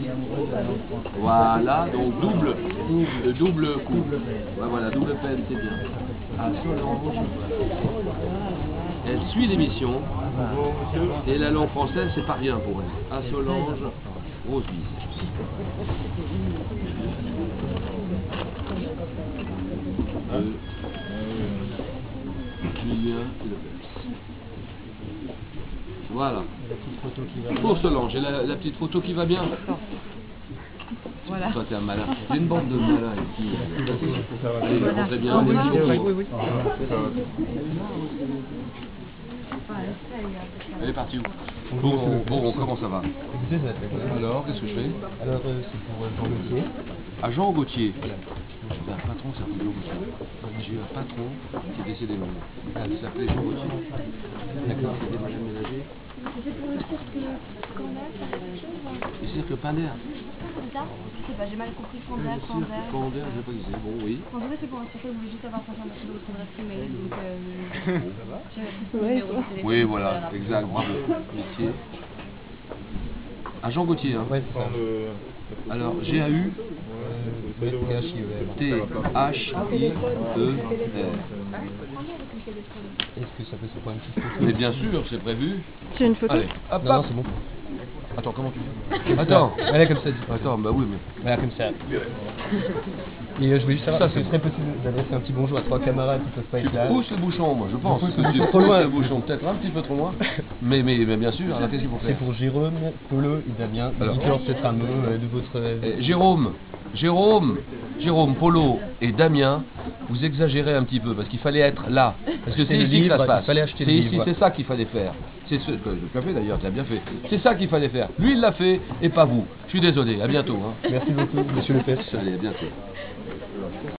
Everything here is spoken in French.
Voilà, donc double coup. Ouais, voilà, double peine, c'est bien. À Solange. Elle suit l'émission. Et la langue française, c'est pas rien pour elle. À Solange, Rose Bise. Julien et le Pels. Voilà. Pour Solange, et la petite photo qui va bien. Voilà. Toi, t'es un malin. J'ai une bande de malins ici. Allez, on très bien. Oui. Elle est partie où? Bon, comment ça va? Alors, qu'est-ce que je fais? Alors, c'est pour Jean Gauthier. À Jean Gauthier. J'ai un patron qui s'appelle Jean Gauthier. J'ai eu un patron qui est décédé maintenant. Il s'appelait Jean Gauthier. D'accord. C'était Madame Ménager. C'est pour le cirque Candair, ça fait quelque chose? Le cirque Pinder. C'est ça? Je sais pas, j'ai mal compris. Candair. Le cirque Candair, je sais pas qui c'est. Bon, oui. En vrai, c'est pour un cirque, je voulais juste avoir confirmation de votre adresse email, donc Oui, voilà, exact, bravo. Métier. À Jean Gauthier, hein. Ouais, c'est ça. Alors, GAU T-H-I-E-R. Est-ce que ça peut se prendre une petite photo? Mais bien sûr, c'est prévu. C'est une photo? Allez, hop, Non, hop. c'est bon. Attends, comment tu fais? Attends. Voilà, comme ça. Attends, bah oui, mais... Voilà, comme ça. Et je voulais juste savoir, Ça, est-ce que c'est ce serait possible d'adresser un petit bonjour à 3 camarades qui peuvent pas Tu être là? pousses le bouchon, moi, je pense. pousse que le tu bouchon trop pousses loin. le bouchon, peut-être un petit peu trop loin. Mais bien sûr, alors qu'est-ce qu'il faut C'est faire? pour Jérôme, Polo et Damien. Alors. Dites-leur peut-être un mot de votre... Jérôme, Polo et Damien, vous exagérez un petit peu parce qu'il fallait être là. Parce que c'est le ici que ça livre, se passe. il fallait acheter C'est le ici, livre. c'est ça qu'il fallait faire. C'est ce que tu as fait d'ailleurs, tu as bien fait. C'est ça qu'il fallait faire. Lui, il l'a fait et pas vous. Je suis désolé. À bientôt. Hein. Merci beaucoup, monsieur Lopez. Allez, à bientôt.